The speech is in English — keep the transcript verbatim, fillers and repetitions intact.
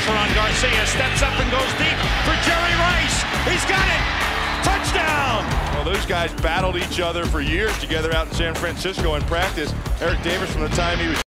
pressure on Garcia. Steps up and goes deep for Jerry Rice. He's got it. Touchdown. Well, those guys battled each other for years together out in San Francisco in practice. Eric Davis, from the time he was